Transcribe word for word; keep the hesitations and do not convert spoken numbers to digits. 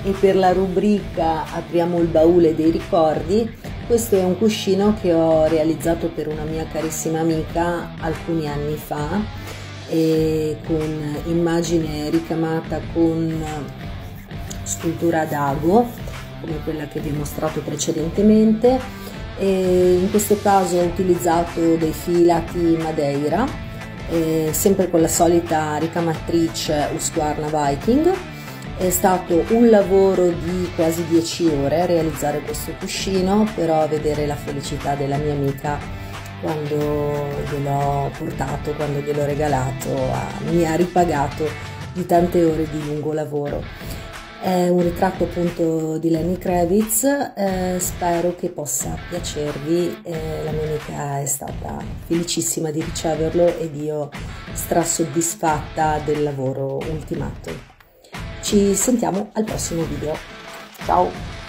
E per la rubrica Apriamo il baule dei ricordi, questo è un cuscino che ho realizzato per una mia carissima amica alcuni anni fa, e con immagine ricamata con scultura ad ago, come quella che vi ho mostrato precedentemente. E in questo caso ho utilizzato dei fili lati Madeira, eh, sempre con la solita ricamatrice Husqvarna Viking. È stato un lavoro di quasi dieci ore realizzare questo cuscino, però vedere la felicità della mia amica quando gliel'ho portato, quando gliel'ho regalato, mi ha ripagato di tante ore di lungo lavoro. È un ritratto appunto di Lenny Kravitz, eh, spero che possa piacervi. Eh, la mia amica è stata felicissima di riceverlo ed io strasoddisfatta del lavoro ultimato. Ci sentiamo al prossimo video. Ciao!